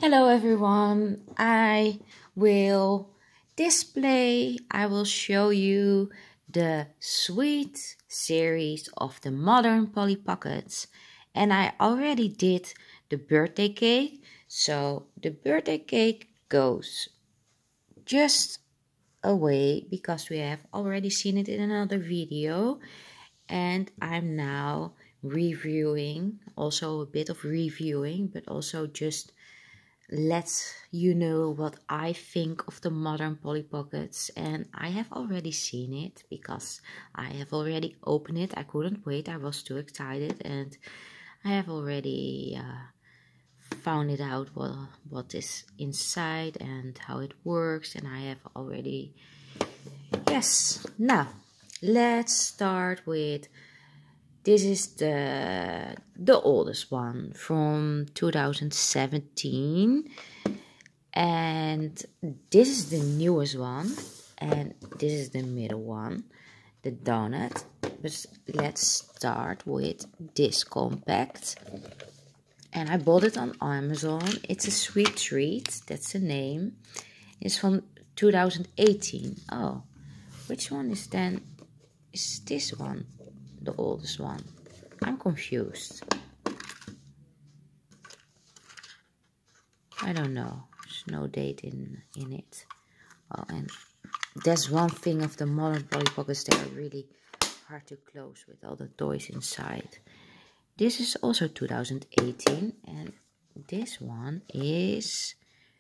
Hello everyone, I will show you the sweet series of the modern Polly Pockets, and I already did the birthday cake, so the birthday cake goes just away because we have already seen it in another video, and I'm now reviewing, also a bit of reviewing, but also just let you know what I think of the modern Polly Pockets. And I have already seen it because I have already opened it. I couldn't wait, I was too excited, and I have already found it out what is inside and how it works, and I have already now let's start with this is the oldest one from 2017, and this is the newest one, and this is the middle one, the donut. But let's start with this compact, and I bought it on Amazon. It's a sweet treat, that's the name. It's from 2018. Oh, which one is this one the oldest one? I'm confused. I don't know. There's no date in it. Oh, and that's one thing of the modern Polly Pockets. They are really hard to close with all the toys inside. This is also 2018, and this one is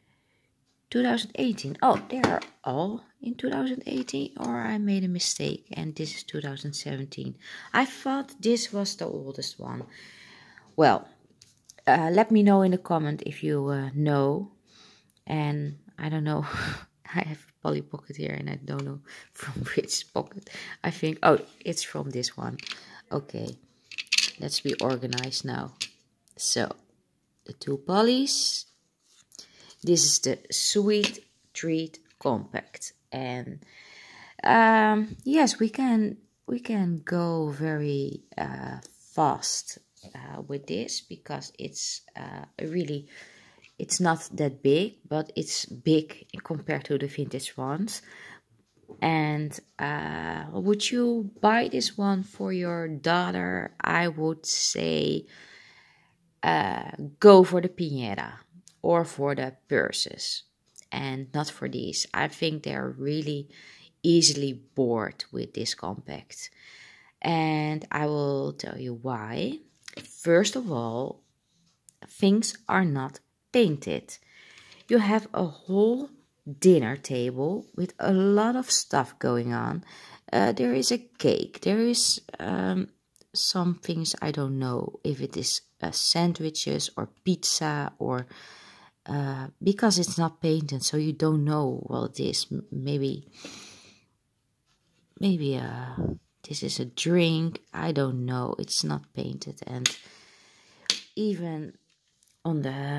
2018. Oh, they are all in 2018, or I made a mistake and this is 2017. I thought this was the oldest one. Well, let me know in the comment if you know. And I don't know. I have Polly Pocket here and I don't know from which pocket. I think, oh, it's from this one. Okay, let's be organized now. So, the two Pollys. This is the Sweet Treat Compact, and yes, we can go very fast with this because it's it's not that big, but it's big compared to the vintage ones. And would you buy this one for your daughter? I would say go for the piñata or for the purses, and not for these. I think they're really easily bored with this compact, and I will tell you why. First of all, things are not painted. You have a whole dinner table with a lot of stuff going on. There is a cake, there is some things, I don't know if it is sandwiches or pizza, or because it's not painted, so you don't know what it is. Maybe this is a drink, I don't know, it's not painted. And even on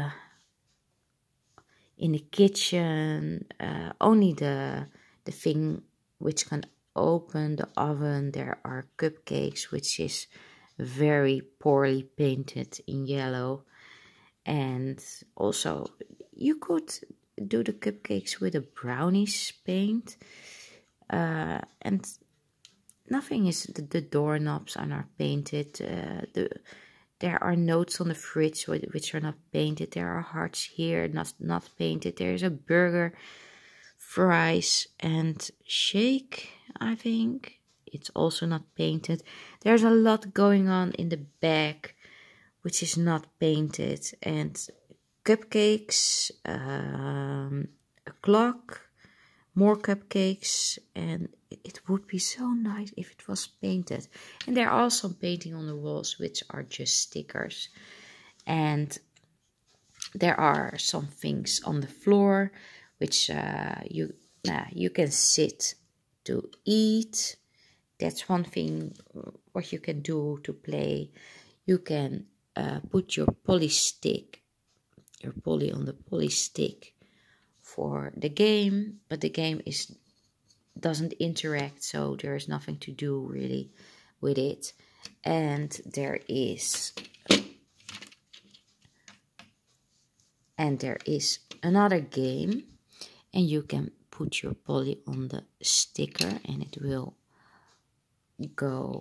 in the kitchen, only the thing which can open the oven, there are cupcakes, which is very poorly painted in yellow. And also you could do the cupcakes with a brownish paint, and nothing is, the doorknobs are not painted. There are notes on the fridge which are not painted. There are hearts here, not painted. There is a burger, fries, and shake, I think. It's also not painted. There's a lot going on in the back, which is not painted. And cupcakes, a clock, more cupcakes, and it would be so nice if it was painted. And there are some painting on the walls which are just stickers, and there are some things on the floor which you can sit to eat. That's one thing what you can do to play. You can put your Polly stick, your Polly on the Polly stick for the game, but the game doesn't interact, so there is nothing to do really with it. And there is And there is another game, and you can put your Polly on the sticker and it will go.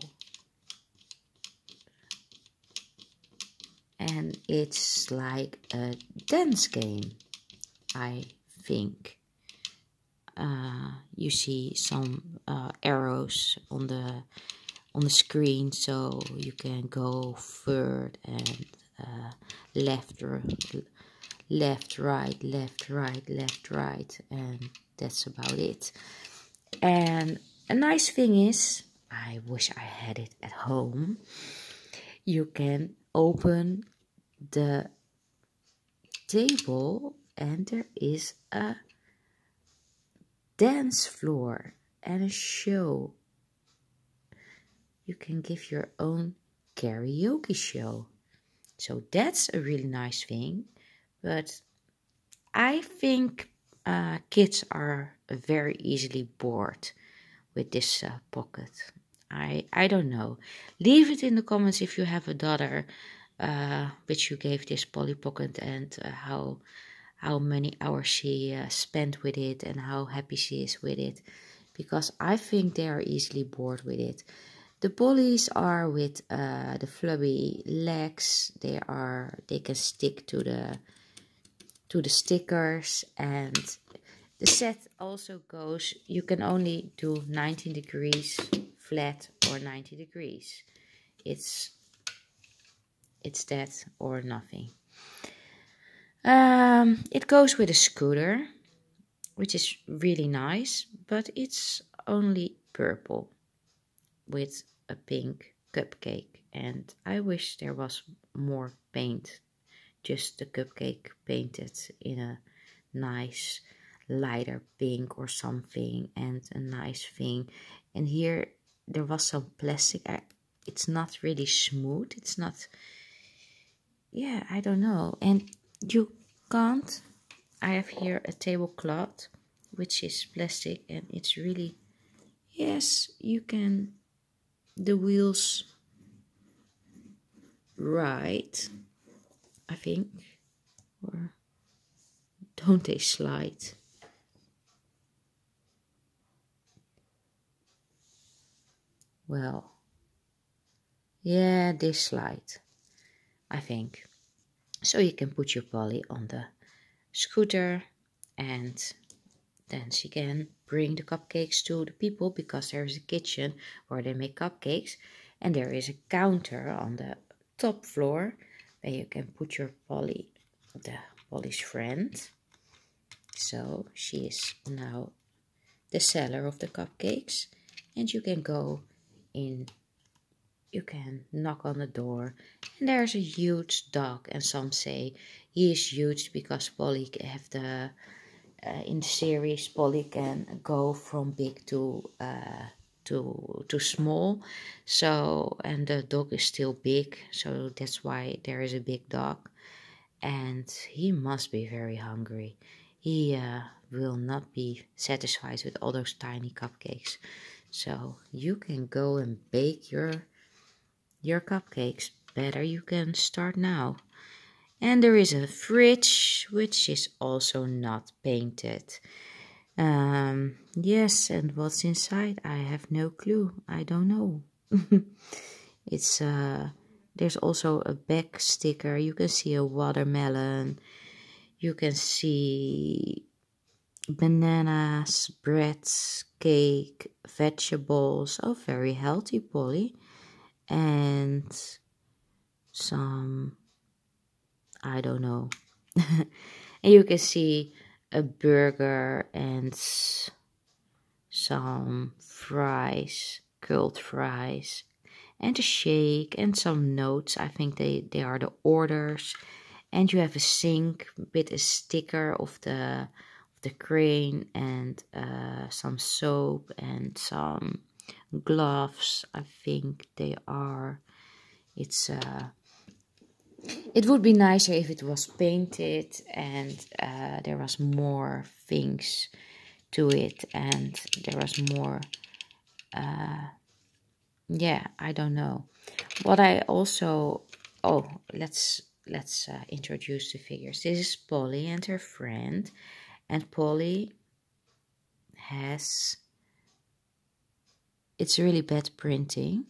And it's like a dance game, I think. You see some arrows on the screen, so you can go forward and left, left, right, left, right, left, right, and that's about it. And a nice thing is, I wish I had it at home, you can open the table and there is a dance floor and a show. You can give your own karaoke show. So that's a really nice thing. But I think kids are very easily bored with this pocket. I don't know. Leave it in the comments if you have a daughter which you gave this Polly Pocket, and how many hours she spent with it and how happy she is with it, because I think they are easily bored with it. The Pollies are with the flubby legs. They can stick to the stickers, and the set also goes. You can only do 19 degrees flat or 90 degrees. It's that or nothing. It goes with a scooter, which is really nice, but it's only purple with a pink cupcake, and I wish there was more paint, just the cupcake painted in a nice lighter pink or something, and a nice thing. And here there was some plastic. It's not really smooth, it's not, yeah, I don't know. And you can't, I have here a tablecloth which is plastic, and it's really, yes, you can, the wheels right, I think, or don't they slide? Well, yeah, they slide, I think. So you can put your Polly on the scooter, and then she can bring the cupcakes to the people, because there is a kitchen where they make cupcakes, and there is a counter on the top floor where you can put your Polly, the Polly's friend. So she is now the seller of the cupcakes, and you can go in, you can knock on the door, and there's a huge dog, and some say he is huge because Polly have the in the series Polly can go from big to small. So, and the dog is still big, so that's why there is a big dog, and he must be very hungry. He will not be satisfied with all those tiny cupcakes. So you can go and bake your cupcakes. Better you can start now. And there is a fridge which is also not painted. Yes, and what's inside? I have no clue. I don't know. It's there's also a back sticker. You can see a watermelon. You can see bananas, breads, cake, vegetables. Oh, very healthy, Polly. And some, I don't know. And you can see a burger and some fries, curled fries, and a shake and some notes. I think they are the orders. And you have a sink with a sticker of the crane, and some soap and some gloves. I think they are. It's it would be nicer if it was painted and there was more things to it, and there was more, yeah, I don't know. What I also, oh, let's let's introduce the figures. This is Polly and her friend, and Polly has, it's really bad printing.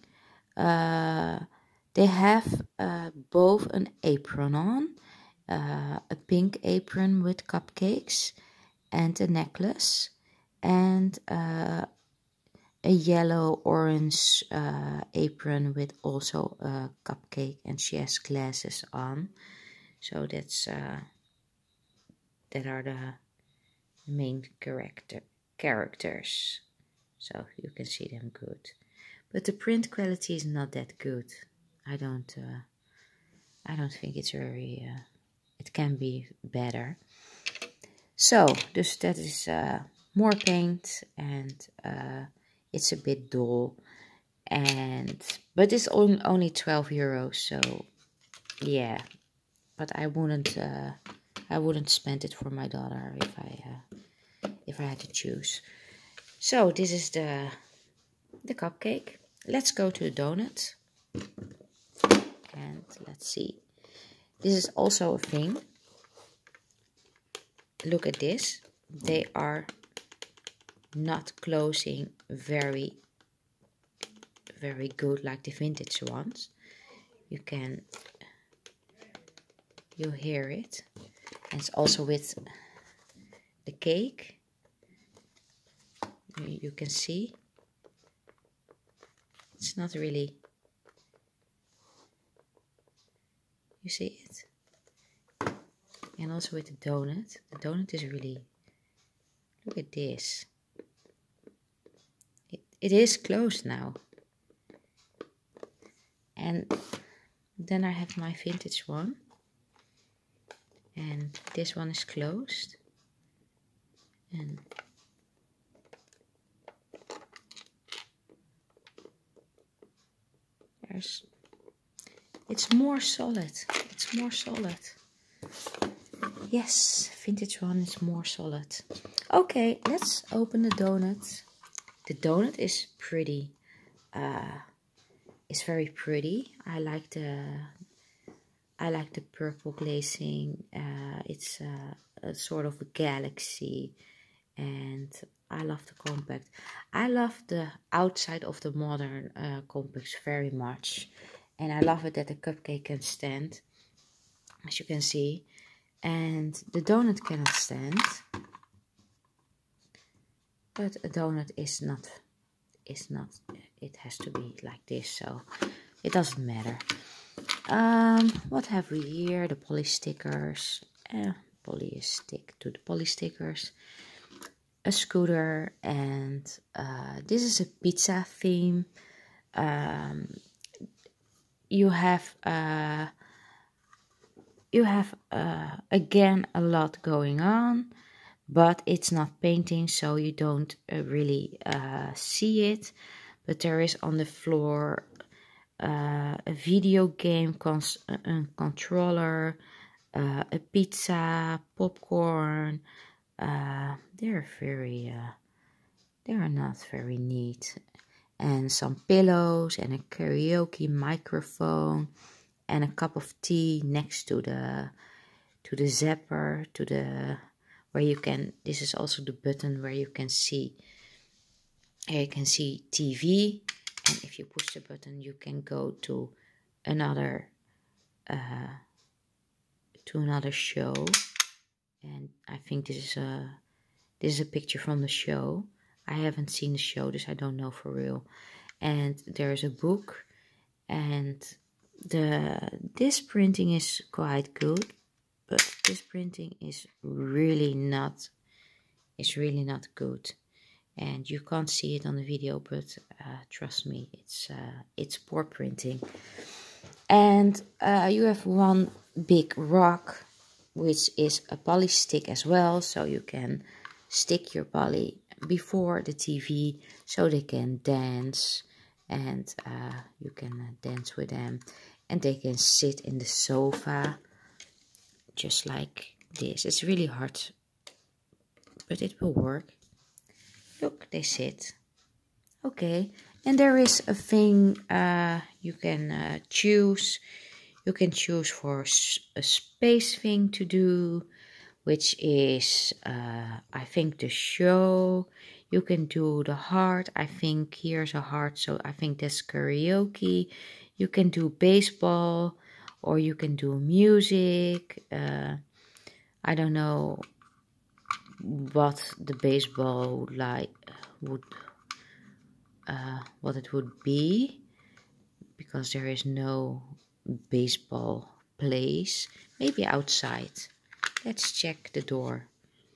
They have both an apron on, a pink apron with cupcakes and a necklace, and a yellow orange apron with also a cupcake, and she has glasses on. So that's that are the main characters, so you can see them good. But the print quality is not that good. I don't think it's very. It can be better. So dus that is more paint, and it's a bit dull, but it's only 12 euros. So yeah, but I wouldn't spend it for my daughter if I had to choose. So this is the cupcake. Let's go to the donut, and let's see. This is also a thing. Look at this. They are not closing very good like the vintage ones. You hear it. And it's also with the cake. You can see. It's not really. You see it? And also with the donut. The donut is really. Look at this. It is closed now. And then I have my vintage one. And this one is closed. And it's more solid. It's more solid. Yes, vintage one is more solid. Okay, let's open the donut. The donut is pretty. It's very pretty. I like the purple glazing. It's a sort of a galaxy, and I love the compact. I love the outside of the modern compacts very much, and I love it that the cupcake can stand, as you can see, and the donut cannot stand. But a donut is not. It has to be like this, so it doesn't matter. What have we here? The poly stickers. Poly is stick to the poly stickers. A scooter, and this is a pizza theme. You have again a lot going on, but it's not painting, so you don't really see it. But there is on the floor a video game controller, a pizza, popcorn. They are not very neat, and some pillows and a karaoke microphone and a cup of tea next to the zapper, where you can. This is also the button where you can see. Here you can see TV, and if you push the button, you can go to another show. And I think this is a picture from the show. I haven't seen the show, this I don't know for real. And there's a book, and this printing is quite good, but this printing is really not good. And you can't see it on the video, but trust me, it's poor printing. And you have one big rock, which is a poly stick as well, so you can stick your poly before the TV so they can dance, and you can dance with them, and they can sit in the sofa just like this. It's really hard, but it will work. Look, they sit. Okay, and there is a thing you can choose. You can choose for a space thing to do, which is, I think, the show. You can do the heart. I think here's a heart, so I think that's karaoke. You can do baseball, or you can do music. I don't know what the baseball would what it would be, because there is no baseball place. Maybe outside. Let's check the door.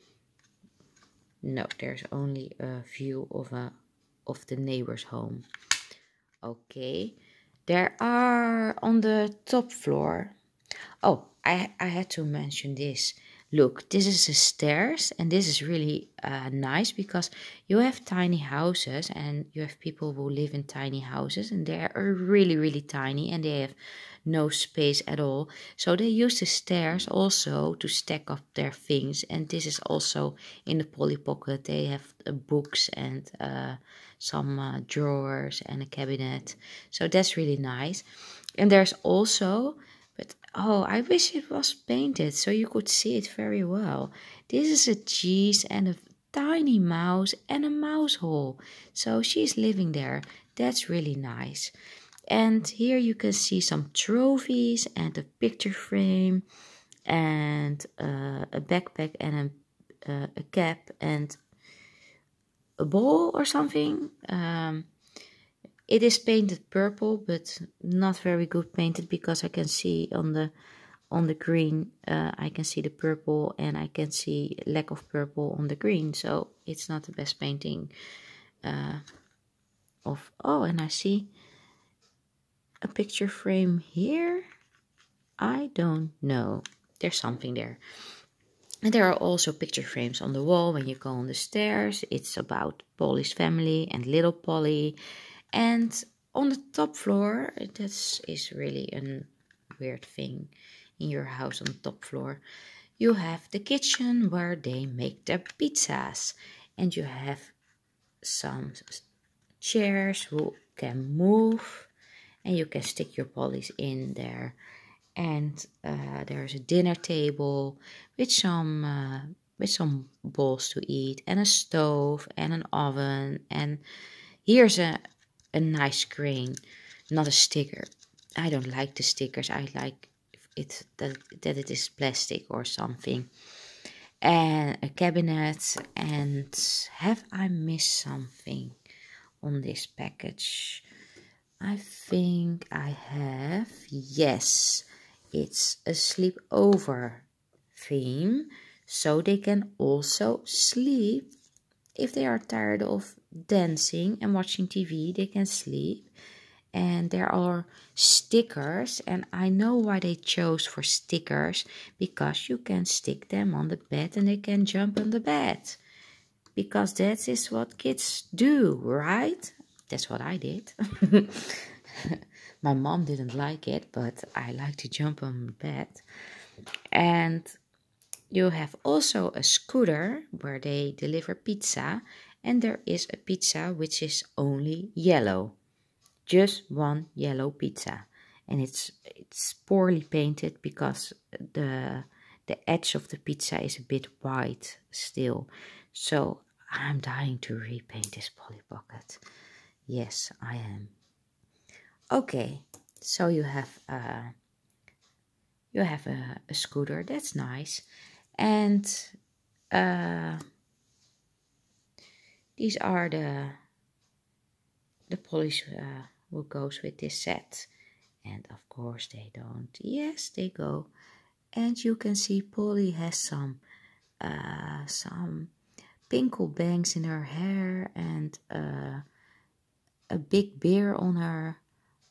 No, there's only a view of the neighbor's home. Okay, there are on the top floor. Oh, I had to mention this. Look, this is the stairs, and this is really nice because you have tiny houses and you have people who live in tiny houses, and they are really, really tiny and they have no space at all. So they use the stairs also to stack up their things, and this is also in the Polly Pocket. They have books and some drawers and a cabinet. So that's really nice. And there's also, but oh, I wish it was painted so you could see it very well. This is a cheese and a tiny mouse and a mouse hole. So she's living there. That's really nice. And here you can see some trophies and a picture frame and a backpack and a cap and a ball or something. It is painted purple, but not very good painted, because I can see on the green, I can see the purple, and I can see lack of purple on the green. So it's not the best painting of. Oh, and I see a picture frame here. I don't know. There's something there. And there are also picture frames on the wall when you go on the stairs. It's about Polly's family and little Polly. And on the top floor, this is really a weird thing in your house on the top floor. You have the kitchen where they make their pizzas. And you have some chairs who can move. And you can stick your Pollys in there. And there's a dinner table with some bowls to eat, and a stove and an oven. And here's a nice screen, not a sticker. I don't like the stickers. I like it that it is plastic or something. And a cabinet. And have I missed something on this package? I think I have. Yes, it's a sleepover theme, so they can also sleep. If they are tired of dancing and watching TV, they can sleep. And there are stickers, and I know why they chose for stickers, because you can stick them on the bed and they can jump on the bed. Because that is what kids do, right? That's what I did. My mom didn't like it, but I like to jump on bed. And you have also a scooter where they deliver pizza. And there is a pizza which is only yellow. Just one yellow pizza. And it's poorly painted because the edge of the pizza is a bit white still. So I'm dying to repaint this Polly Pocket. Yes, I am. Okay, so you have a scooter. That's nice. And these are the Pollys who goes with this set. And of course they don't. Yes, they go. And you can see Polly has some pinkle bangs in her hair, and a big bear on her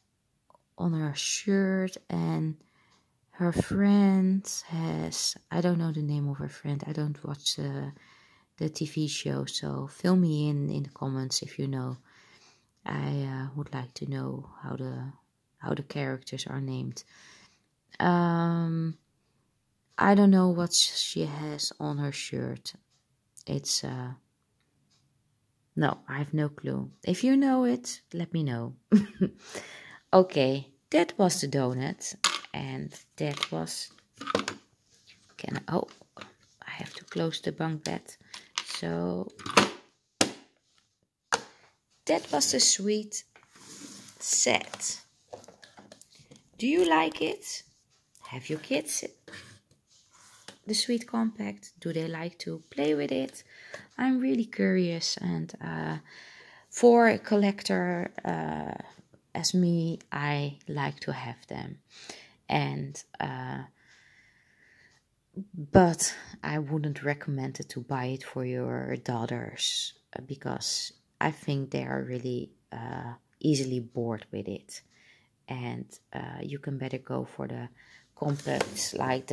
shirt. And her friend has, I don't know the name of her friend. I don't watch the TV show, so fill me in the comments if you know. I would like to know how the characters are named. I don't know what she has on her shirt. It's no, I have no clue. If you know it, let me know. Okay, that was the donut. And that was, oh, I have to close the bunk bed. So that was the sweet set. Do you like it? Have your kids the sweet compact? Do they like to play with it? I'm really curious, and for a collector as me, I like to have them. And but I wouldn't recommend it to buy it for your daughters because I think they are really easily bored with it. And you can better go for the compacts like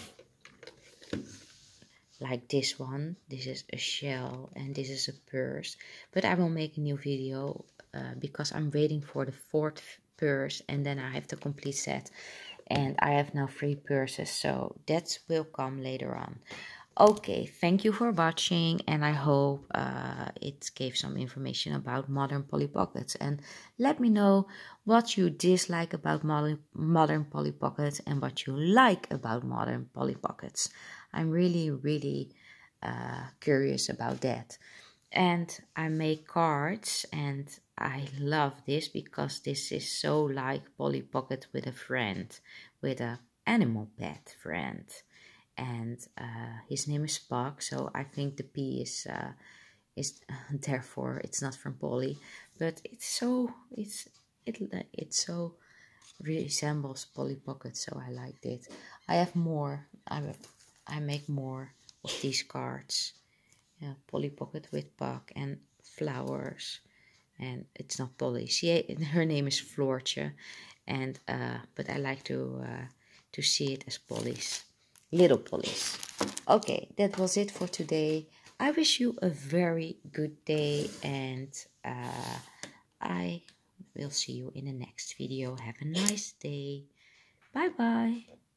this one. This is a shell and this is a purse, but I will make a new video because I'm waiting for the 4th purse, and then I have the complete set, and I have now 3 purses, so that will come later on. Okay, thank you for watching, and I hope it gave some information about modern Polly Pockets. And let me know what you dislike about modern Polly Pockets and what you like about modern Polly Pockets. I'm really curious about that. And I make cards, and I love this because this is so like Polly Pocket with a friend, with an animal pet friend. And his name is Spock, so I think the P is therefore it's not from Polly, but it so resembles Polly Pocket, so I liked it. I have more. I make more of these cards. Yeah, Polly Pocket with Puck and flowers, and it's not Polly. Her name is Floortje, and but I like to see it as Polly's. Little Polly's. Okay, that was it for today. I wish you a very good day, and I will see you in the next video. Have a nice day. Bye bye.